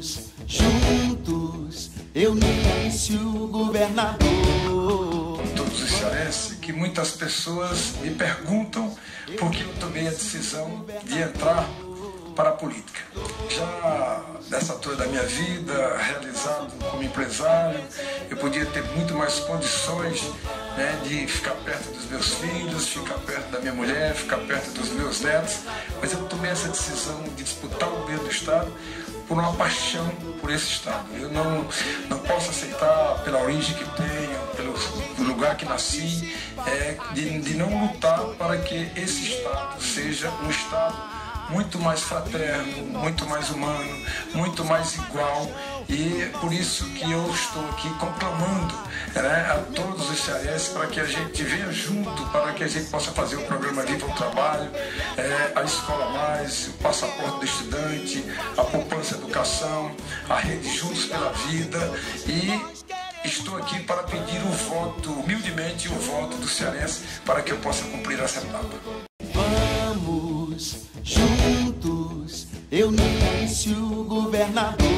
Vamos juntos, Eunício governador. Todos os cearenses, que muitas pessoas me perguntam por que eu tomei a decisão de entrar para a política. Já nessa altura da minha vida, realizado como empresário, eu podia ter muito mais condições, né, de ficar perto dos meus filhos, ficar perto da minha mulher, ficar perto dos meus netos, mas eu tomei essa decisão de disputar o governo do Estado por uma paixão por esse Estado. Eu não posso aceitar, pela origem que tenho, pelo lugar que nasci, de não lutar para que esse Estado seja um Estado muito mais fraterno, muito mais humano, muito mais igual, e é por isso que eu estou aqui conclamando, né, a todos os cearenses para que a gente venha junto, para que a gente possa fazer o programa Viva o Trabalho, a Escola Mais, o Passaporte do Estudante, a Poupança Educação, a Rede Juntos pela Vida, e estou aqui para pedir o voto, humildemente o voto do cearense, para que eu possa cumprir essa etapa. Vamos juntos, Eunício governador.